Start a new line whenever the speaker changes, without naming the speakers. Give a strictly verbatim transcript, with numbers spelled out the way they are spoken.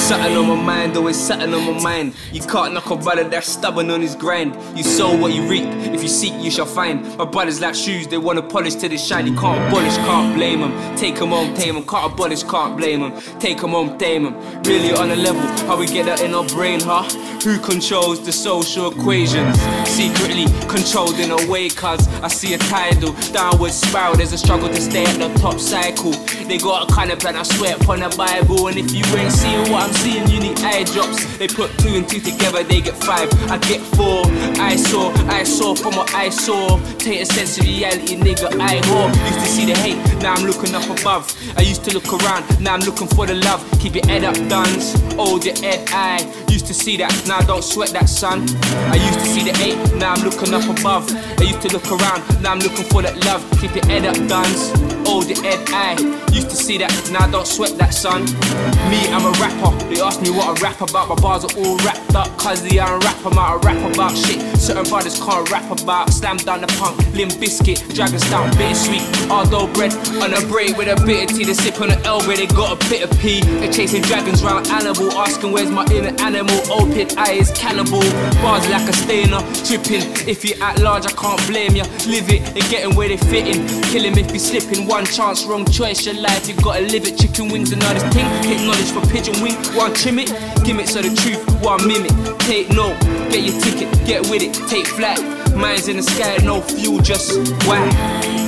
Something on my mind, always something on my mind. You can't knock a brother that's stubborn on his grind. You sow what you reap, if you seek you shall find. My brothers like shoes, they wanna polish till they shine. You can't abolish, can't blame them. Take them home, tame them, can't abolish, can't blame them. Take them home, tame them. Really on a level, how we get that in our brain, huh? Who controls the social equations? Secretly controlled in a way, cause I see a tidal downward spiral. There's a struggle to stay at the top cycle. They got a kind of plan, I swear upon the Bible. And if you ain't seeing what I'm seeing, you need eye drops. They put two and two together, they get five, I get four. I saw, I saw from what I saw. Take a sense of reality, nigga, I whore. Used to see the hate, now I'm looking up above. I used to look around, now I'm looking for the love. Keep your head up, duns, hold your head high. Used to see that, now don't sweat that, son. I used to see the hate, now I'm looking up above. I used to look around, now I'm looking for that love. Keep your head up, duns, hold your head high. Used to see that, now don't sweat that, son. Me, I'm a rapper, they ask me what I rap about. My bars are all wrapped up, cause they are a rapper. I'm out, I rap about shit certain brothers can't rap about. Slam down the punk, Limp Biscuit, Dragon Stout, bittersweet, Ardo bread on a break with a bit of tea. They sip on the elbow, they got a bit of pee. They're chasing dragons round animal, asking where's my inner animal. Opiate eye is cannibal, bars like a stainer, tripping. If you act large, I can't blame ya. Live it, they're getting where they fit in. Kill him if you slipping, one chance, wrong choice. Your life, you gotta live it. Chicken wings, another thing. Take knowledge for pigeon wing, one trim it. Gimmicks of the truth, one mimic. Take note, get your ticket, get with it, take flight. Minds in the sky, no fuel, just whack.